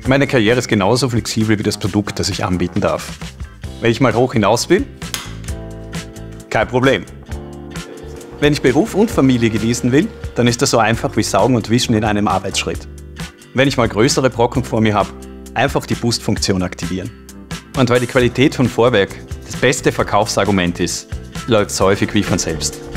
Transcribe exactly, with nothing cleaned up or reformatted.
Meine Karriere ist genauso flexibel wie das Produkt, das ich anbieten darf. Wenn ich mal hoch hinaus will, kein Problem. Wenn ich Beruf und Familie genießen will, dann ist das so einfach wie Saugen und Wischen in einem Arbeitsschritt. Wenn ich mal größere Brocken vor mir habe, einfach die Boost-Funktion aktivieren. Und weil die Qualität von Vorwerk das beste Verkaufsargument ist, läuft es häufig wie von selbst.